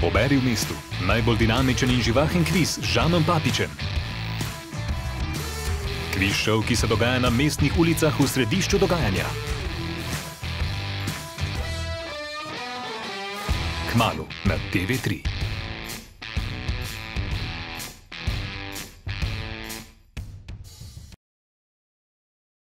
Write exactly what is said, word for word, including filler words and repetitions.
Poberi v mestu. Najbolj dinamičen in živahen kviz z Žanom Papičem. Kviz šov, ki se dogaja na mestnih ulicah v središču dogajanja. Kmalu na T V tri.